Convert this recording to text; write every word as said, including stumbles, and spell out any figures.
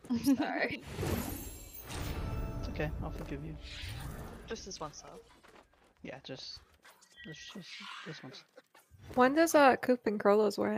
Sorry. It's okay. I'll forgive you. Just this one sub. Yeah, just, just, just this once. When does uh Coop and Crollo's wear